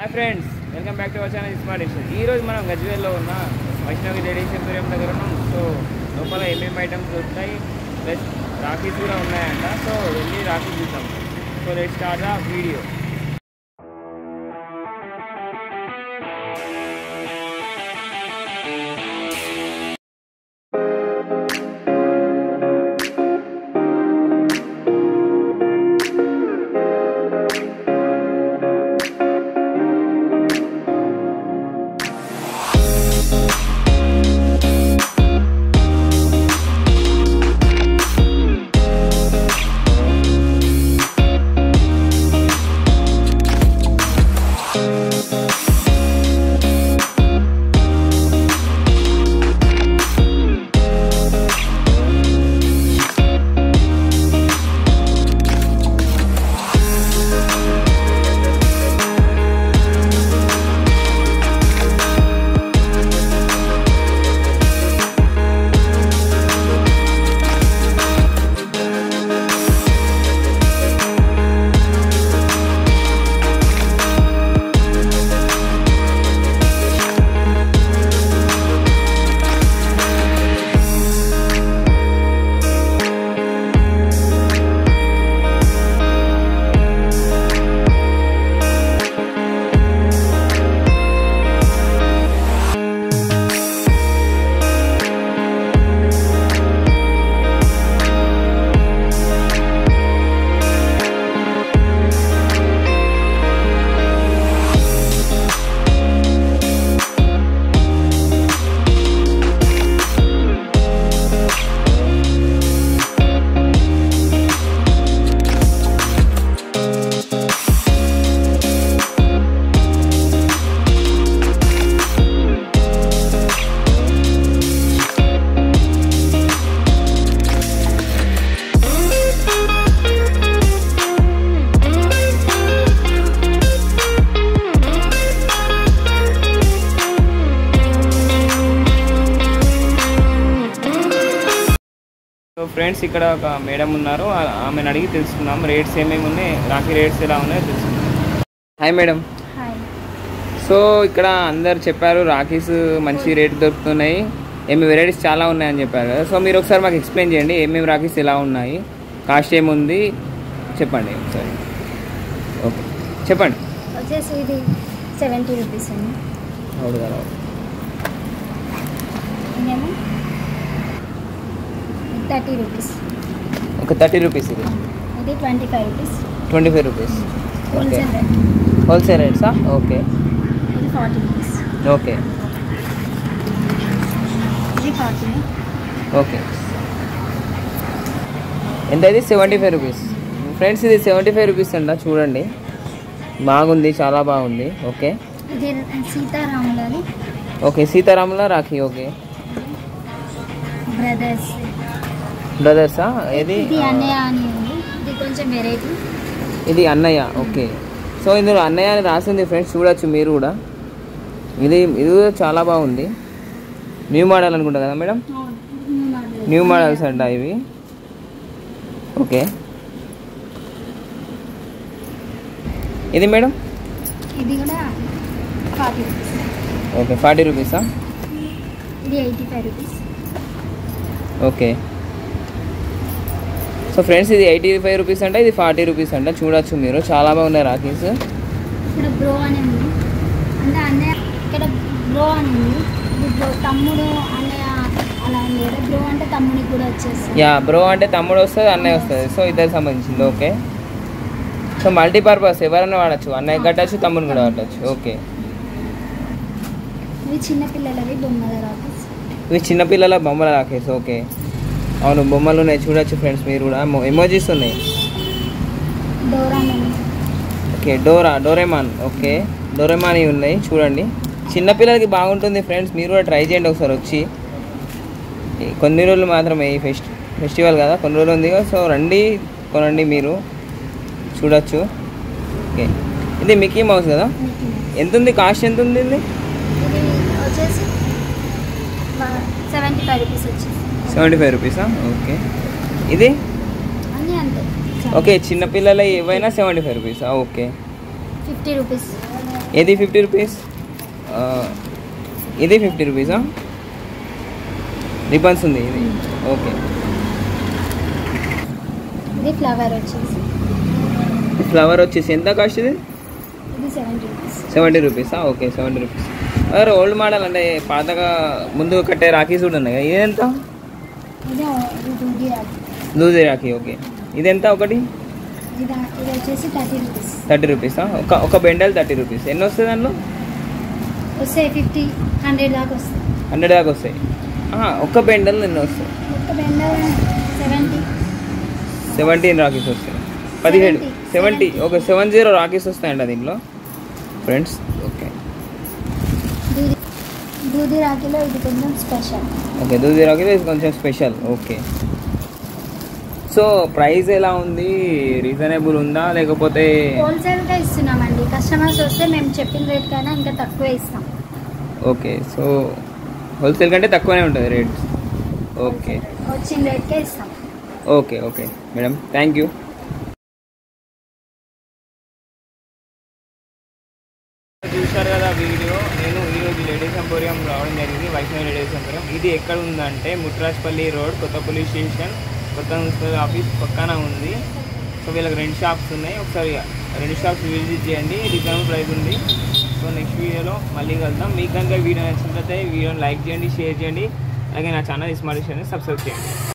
Hi friends, welcome back to our channel smart edition. ఈరోజు మనం గజ్వేల్లో ఉన్న వైష్ణవి లేడీస్ ఎంపోరియం దగ్గర ఉన్నాం. సో లోపల ఏమేమి ఐటమ్స్ దొరుకుతాయి, ప్లస్ రాఖీస్ కూడా ఉన్నాయంట. సో వెళ్ళి రాఖీ చూద్దాం. So let's start the video. So friends, ఇక్కడ ఒక మేడం ఉన్నారు, ఆమెను అడిగి తెలుసుకుందాం రేట్స్ ఏమేమి ఉన్నాయి, రాఖీ రేట్స్ ఎలా ఉన్నాయో తెలుసుకుందాం. Hi madam. సో ఇక్కడ అందరు చెప్పారు రాఖీస్ మంచి రేట్ దొరుకుతున్నాయి, ఏమేమి వెరైటీస్ చాలా ఉన్నాయని చెప్పారు కదా. సో మీరు ఒకసారి మాకు ఎక్స్ప్లెయిన్ చేయండి, ఏమేమి రాఖీస్ ఎలా ఉన్నాయి, కాస్ట్ ఏముంది చెప్పండి ఒకసారి. ఓకే చెప్పండి. వచ్చేసి ఇది 70 రూపీస్ అండి. అవును కదా. ఇదేమో 30 రూపీస్. Okay 30 rupees. ఇది 25 rupees. 25 rupees. Okay wholesale rate. Wholesale రేట్సా? ఓకే. ఇది 40 రూపీస్. ఓకే. ఇది 40. ఓకే. ఎంత ఇది? 75 రూపీస్. ఫ్రెండ్స్ ఇది 75 రూపీస్ అంట, చూడండి బాగుంది, చాలా బాగుంది. ఓకే. ఇది సీతారాములది. ఓకే సీతారాముల రాఖీ. ఓకే బ్రదర్సా? ఇది అన్నయ్య అని ఉంది, ఇది కొంచెం వెరైటీ. ఇది అన్నయ్య. ఓకే. సో ఇందులో అన్నయ్య అని రాసింది ఫ్రెండ్స్, చూడొచ్చు మీరు కూడా. ఇది కూడా చాలా బాగుంది. న్యూ మోడల్ అనుకుంటా కదా మేడం? న్యూ మోడల్స్ అంట ఇవి. ఓకే. ఇది మేడం? ఇది కూడా 40 రూపీస్. ఓకే 40 రూపీసా? ఇది 85 రూపీస్. ఓకే. సో ఫ్రెండ్స్ ఇది 85 రూపీస్ అంట, ఇది 40 రూపీస్ అంట, చూడొచ్చు మీరు, చాలా బాగున్నాయి రాఖీస్. ఇక్కడ బ్రో అని ఉంది, అంటే అన్నయ్య. ఇక్కడ బ్రో అని ఉంది, ఇది బ్రో తమ్ముడు అన్నయ్య అలా ఉంది కదా. బ్రో అంటే తమ్ముడికి కూడా వచ్చేస్తుంది. యా, బ్రో అంటే తమ్ముడు వస్తుంది, అన్నయ్య వస్తుంది. సో ఇద్దరికి సంబంధించింది. ఓకే. సో మల్టీపర్పస్ ఎవరైనా వాడచ్చు, అన్నయ్య కట్టచ్చు, తమ్ముడు కూడా కట్టచ్చు. ఓకే. ఇవి చిన్నపిల్లలవి బొమ్మల రాఖీస్. ఇవి చిన్నపిల్లల బొమ్మల రాఖీస్. ఓకే. అవును బొమ్మలు ఉన్నాయి, చూడొచ్చు ఫ్రెండ్స్ మీరు కూడా. ఎమోజీస్ ఉన్నాయి. Doraemon. Okay Doraemon. Okay Doraemon ఉన్నాయి, చూడండి చిన్నపిల్లలకి బాగుంటుంది ఫ్రెండ్స్, మీరు కూడా ట్రై చేయండి ఒకసారి వచ్చి. కొన్ని రోజులు మాత్రమే ఈ ఫెస్టివల్ కదా, కొన్ని రోజులు ఉంది కదా. సో రండి కొనండి, మీరు చూడొచ్చు. ఓకే. ఇది మిక్కీ మౌస్ కదా. ఎంత ఉంది కాస్ట్? ఎంత ఉంది ఇది? ఇది వచ్చేసి 75 రూపీస్ వచ్చింది. 75 రూపీసా? ఓకే. ఇది అన్నీ అంతే. ఓకే చిన్నపిల్లల ఏవైనా 75 రూపీసా? ఓకే. 50 రూపీస్. ఏది 50 రూపీస్, ఇది 50 రూపీసా? రిబన్స్ ఉంది ఇది. ఓకే, ఇది ఫ్లవర్ వచ్చేసి ఫ్లవర్ వచ్చేసి ఎంత కాస్ట్ ఇది? ఇది 70 రూపీస్. 70 రూపీసా? Okay, 70 rupees. అరే ఓల్డ్ మోడల్ అంటే పాతగా ముందు కట్టే రాఖీస్ కూడా ఉన్నాయి. ఇది ఎంత? ఇది దూది రాఖీ. దూది రాఖీ. ఓకే, ఇది ఎంత ఒకటి? ఇది వచ్చేసి 30 రూపీస్. 30 రూపీసా? ఒక బెండల్ 30 రూపీస్. ఎన్ని వస్తాయి దాంట్లో? వస్తాయి 50, 100 దాకా వస్తాయి. 100 దాకా వస్తాయి. ఒక్క బెండల్ ఎన్ని వస్తాయి? ఒక బెండల్ 17 రాఖీస్ వస్తాయి. 70 ఓకే, 70 రాఖీస్ వస్తాయంట దీంట్లో ఫ్రెండ్స్. ఓకే, దూది రాఖీలో ఇది కొంచెం స్పెషల్. ఓకే, దూది రాఖీలో ఇది కొంచెం స్పెషల్. ఓకే, సో ప్రైస్ ఎలా ఉంది? రీజనబుల్ ఉందా లేకపోతే? హోల్సేల్గా ఇస్తున్నామండి. కస్టమర్స్ వస్తే మేము చెప్పిన రేట్ కన్నా ఇంకా తక్కువే ఇస్తాం. ఓకే, సో హోల్సేల్ కంటే తక్కువనే ఉంటుంది రేట్. ఓకే, వచ్చిన రేట్కే ఇస్తాం. Okay okay madam, thank you. చూశారు కదా వీడియో. నేను ఈరోజు లేడీస్ ఎంపోరియం రావడం జరిగింది, వైష్ణవి లేడీస్ ఎంపోరియం. ఇది ఎక్కడ ఉందంటే ముట్రాజ్పల్లి రోడ్, కొత్త పోలీస్ స్టేషన్, కొత్త మున్సిపల్ ఆఫీస్ పక్కన ఉంది. సో వీళ్ళకి 2 షాప్స్ ఉన్నాయి. ఒకసారి 2 షాప్స్ విజిట్ చేయండి, రీజనబుల్ ప్రైస్ ఉంది. సో నెక్స్ట్ వీడియోలో మళ్ళీ కలుద్దాం. మీకు కనుక వీడియో నచ్చినట్లయితే వీడియోని లైక్ చేయండి, షేర్ చేయండి, అలాగే నా ఛానల్ స్మార్ట్ సబ్స్క్రైబ్ చేయండి.